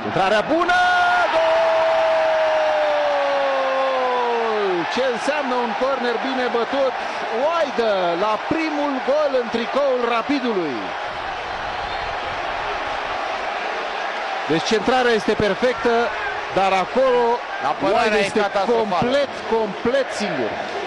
Centrarea bună! Gol! Ce înseamnă un corner bine bătut? Oaidă la primul gol în tricoul Rapidului. Deci centrarea este perfectă, dar acolo Oaidă este complet singur.